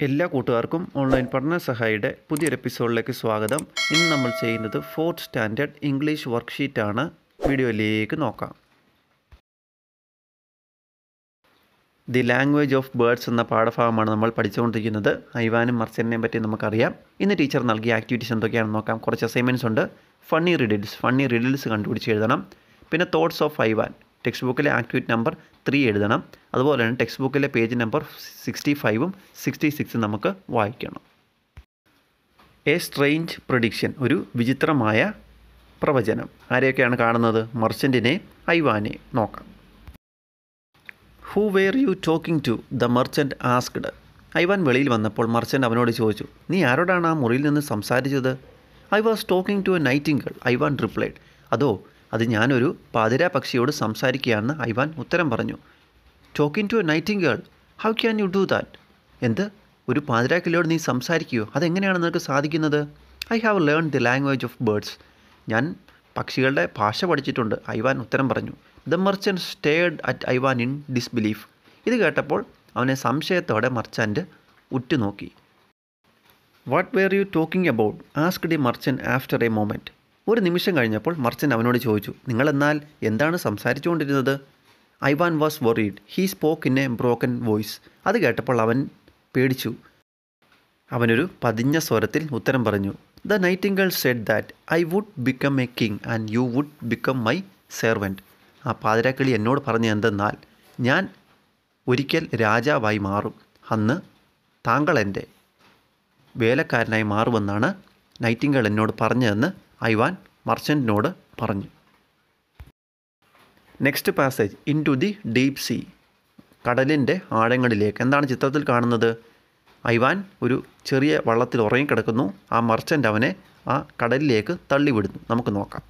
എല്ലാ കൂട്ടുകാർക്കും ഓൺലൈൻ പഠന സഹായിയുടെ പുതിയൊരു എപ്പിസോഡിലേക്ക് സ്വാഗതം. ഇന്ന് നമ്മൾ ചെയ്യുന്നത് 4th സ്റ്റാൻഡേർഡ് ഇംഗ്ലീഷ് വർക്ക്ഷീറ്റാണ്. വീഡിയോയിലേക്ക് നോക്കാം. ദി ലാംഗ്വേജ് ഓഫ് ബേർഡ്സ് എന്ന പാഠഭാഗമാണ് നമ്മൾ പഠിച്ചുകൊണ്ടിരിക്കുന്നത്. ഐവാനും മർച്ചന്റിനെയും പറ്റി നമുക്കറിയാം. ഇന്ന് ടീച്ചർ നൽകിയ ആക്ടിവിറ്റീസ് എന്തൊക്കെയാണെന്ന് നോക്കാം. കുറച്ച് അസൈൻമെൻറ്റ്സ് ഉണ്ട്. ഫണ്ണി റിഡിൽസ് കണ്ടുപിടിച്ച് എഴുതണം. പിന്നെ തോട്ട്സ് ഓഫ് ഐവാൻ, ടെക്സ്റ്റ് ബുക്കിലെ ആക്ടിവിറ്റി നമ്പർ 3 എഴുതണം. അതുപോലെ തന്നെ ടെക്സ്റ്റ് ബുക്കിലെ പേജ് നമ്പർ 65ഉം 66ഉം നമുക്ക് വായിക്കണം. എ സ്ട്രേഞ്ച് പ്രഡിക്ഷൻ, ഒരു വിചിത്രമായ പ്രവചനം. ആരെയൊക്കെയാണ് കാണുന്നത്? മർച്ചൻറ്റിനെ, ഐവാനെ നോക്കാം. Who were you talking to? The merchant asked. Ivan വെളിയിൽ വന്നപ്പോൾ മർച്ചൻറ്റ് അവനോട് ചോദിച്ചു, നീ ആരോടാണ് ആ മുറിയിൽ നിന്ന് സംസാരിച്ചത്? I was talking to a nightingale, Ivan replied. അത് ഞാനൊരു പാതിരാ പക്ഷിയോട് സംസാരിക്കുകയാണെന്ന് ഐവാൻ ഉത്തരം പറഞ്ഞു. Talking to a nightingale, how can you do that? എന്ത്? ഒരു പാതിരാക്കിളിയോട് നീ സംസാരിക്കുകയോ? അതെങ്ങനെയാണ് നിനക്ക് സാധിക്കുന്നത്? I have learn the language of birds, ഞാൻ പക്ഷികളുടെ ഭാഷ പഠിച്ചിട്ടുണ്ട്, ഐവാൻ ഉത്തരം പറഞ്ഞു. The merchant stared at Ivan in disbelief. ഇത് കേട്ടപ്പോൾ അവനെ സംശയത്തോടെ മർച്ചൻറ്റ് ഉറ്റുനോക്കി. What were you talking about? Asked the merchant after a moment. ഒരു നിമിഷം കഴിഞ്ഞപ്പോൾ മർച്ചൻറ്റ് അവനോട് ചോദിച്ചു, നിങ്ങളെന്നാൽ എന്താണ് സംസാരിച്ചുകൊണ്ടിരുന്നത്? Ivan was worried. He spoke in a broken voice. അത് കേട്ടപ്പോൾ അവൻ പേടിച്ചു. അവനൊരു പതിഞ്ഞ സ്വരത്തിൽ ഉത്തരം പറഞ്ഞു. The nightingale said that I would become a king and you would become my servant. ആ പാതിരാക്കിളി എന്നോട് പറഞ്ഞു എന്തെന്നാൽ, ഞാൻ ഒരിക്കൽ രാജാവായി മാറും, അന്ന് താങ്കൾ എൻ്റെ വേലക്കാരനായി മാറുമെന്നാണ് നൈറ്റിംഗേൾ എന്നോട് പറഞ്ഞതെന്ന് ഐവാൻ മർച്ചൻറ്റിനോട് പറഞ്ഞു. Next passage, into the deep sea, കടലിൻ്റെ ആഴങ്ങളിലേക്ക്. എന്താണ് ചിത്രത്തിൽ കാണുന്നത്? ഐവാൻ ഒരു ചെറിയ വള്ളത്തിൽ ഉറങ്ങിക്കിടക്കുന്നു. ആ മർച്ചൻ്റ് അവനെ ആ കടലിലേക്ക് തള്ളിവിടുന്നു. നമുക്ക് നോക്കാം.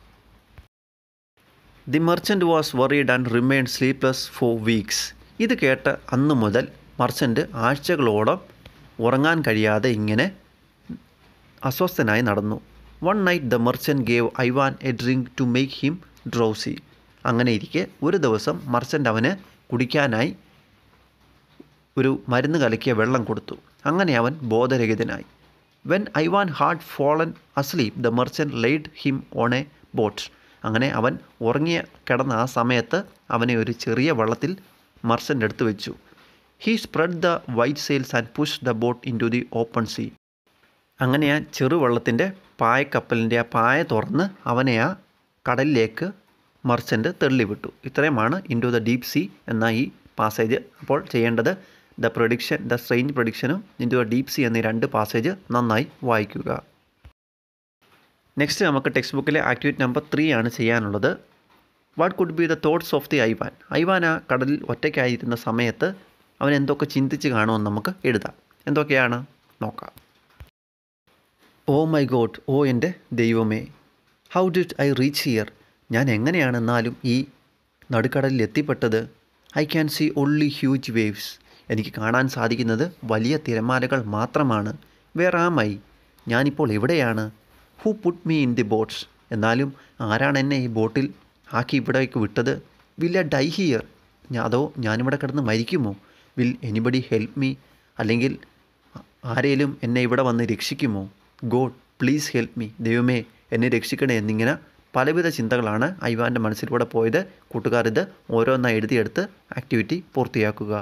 The merchant was worried and remained sleepless for weeks. ഇത് കേട്ട് അന്നു മുതൽ മർച്ചൻറ്റ് ആഴ്ചകളോളം ഉറങ്ങാൻ കഴിയാതെ ഇങ്ങനെ അസ്വസ്ഥനായി നടന്നു. One night the merchant gave Ivan a drink to make him drowsy. അങ്ങനെ ഇരിക്കെ ഒരു ദിവസം മർച്ചൻ്റ് അവന് കുടിക്കാനായി ഒരു മരുന്ന് കലക്കിയ വെള്ളം കൊടുത്തു. അങ്ങനെ അവൻ ബോധരഹിതനായി. When Ivan had fallen asleep the merchant laid him on a boat. അങ്ങനെ അവൻ കിടന്ന ആ സമയത്ത് അവനെ ഒരു ചെറിയ വള്ളത്തിൽ മർച്ചൻ്റ് എടുത്തു വെച്ചു. He spread the white sails and push the boat into the open sea. അങ്ങനെ ആ ചെറുവള്ളത്തിൻ്റെ പായക്കപ്പലിൻ്റെ ആ പായ തുറന്ന് അവനെ ആ കടലിലേക്ക് മർച്ചൻ്റ് തള്ളിവിട്ടു. ഇത്രയുമാണ് into the deep sea എന്ന ഈ പാസേജ്. അപ്പോൾ ചെയ്യേണ്ടത് ദ സ്ട്രേഞ്ച് പ്രഡിക്ഷനും into the deep sea എന്നീ 2 പാസേജ് നന്നായി വായിക്കുക. നെക്സ്റ്റ് നമുക്ക് ടെക്സ്റ്റ് ബുക്കിലെ ആക്ടിവിറ്റി നമ്പർ 3 ആണ് ചെയ്യാനുള്ളത്. What could be the thoughts of the Ivan? Ivan ആ കടലിൽ ഒറ്റയ്ക്കായിരുന്ന സമയത്ത് അവൻ എന്തൊക്കെ ചിന്തിച്ച് കാണുമെന്ന് നമുക്ക് എഴുതാം. എന്തൊക്കെയാണ് നോക്കാം. ഓ മൈ ഗോഡ്, ഓ എൻ്റെ ദൈവമേ. How did I reach here? ഞാൻ എങ്ങനെയാണെന്നാലും ഈ നടുക്കടലിൽ എത്തിപ്പെട്ടത്? I can see only huge waves. എനിക്ക് കാണാൻ സാധിക്കുന്നത് വലിയ തിരമാലകൾ മാത്രമാണ്. Where am I? ഞാനിപ്പോൾ എവിടെയാണ്? Who put me in the boats? എന്നാലും ആരാണ് എന്നെ ഈ ബോട്ടിൽ ആക്കി ഇവിടേക്ക് വിട്ടത്? Will I die here? അതോ ഞാനിവിടെ കിടന്ന് മരിക്കുമോ? Will anybody help me? അല്ലെങ്കിൽ ആരേലും എന്നെ ഇവിടെ വന്ന് രക്ഷിക്കുമോ? God please help me. ദൈവമേ എന്നെ രക്ഷിക്കണേ എന്നിങ്ങനെ പലവിധ ചിന്തകളാണ് ഐവാൻ്റെ മനസ്സിലൂടെ പോയത്. കൂട്ടുകാർ ഇത് ഓരോന്നായി എഴുതിയെടുത്ത് ആക്ടിവിറ്റി പൂർത്തിയാക്കുക.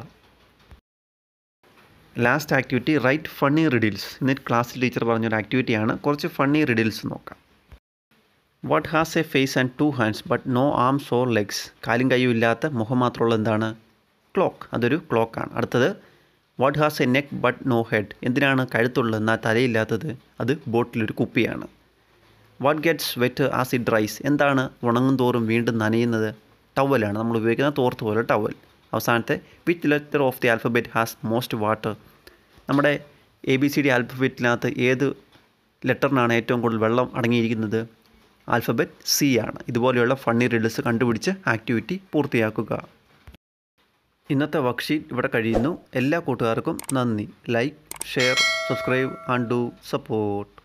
Last activity, write funny riddles. ഇന്ന് ക്ലാസ്സിൽ ടീച്ചർ പറഞ്ഞൊരു ആക്ടിവിറ്റിയാണ്. കുറച്ച് ഫണ്ണി റിഡിൽസ് നോക്കാം. What has a face and 2 hands but no arms or legs. കാലും കൈയും ഇല്ലാത്ത മുഖം മാത്രമുള്ള എന്താണ്? ക്ലോക്ക്. അതൊരു ക്ലോക്കാണ്. അടുത്തത്, what has a neck but no head. എന്തിനാണ് കഴുത്തുള്ളത് എന്നാൽ തലയില്ലാത്തത്? അത് ബോട്ടിലൊരു കുപ്പിയാണ്. What gets wet as it dries. എന്താണ് ഉണങ്ങും തോറും വീണ്ടും നനയുന്നത്? ടവലാണ്, നമ്മൾ ഉപയോഗിക്കുന്ന തോർത്ത് പോലെ ടവൽ. അവസാനത്തെ, which letter of the alphabet has most water. നമ്മുടെ ABCD ആൽഫബറ്റിനകത്ത് ഏത് ലെറ്ററിനാണ് ഏറ്റവും കൂടുതൽ വെള്ളം അടങ്ങിയിരിക്കുന്നത്? ആൽഫബറ്റ് C ആണ്. ഇതുപോലെയുള്ള ഫണ്ണി റിഡിൽസ് കണ്ടുപിടിച്ച് ആക്ടിവിറ്റി പൂർത്തിയാക്കുക. ഇന്നത്തെ വർക്ക്ഷീറ്റ് ഇവിടെ കഴിയുന്നു. എല്ലാ കൂട്ടുകാർക്കും നന്ദി. Like, share, subscribe and do support.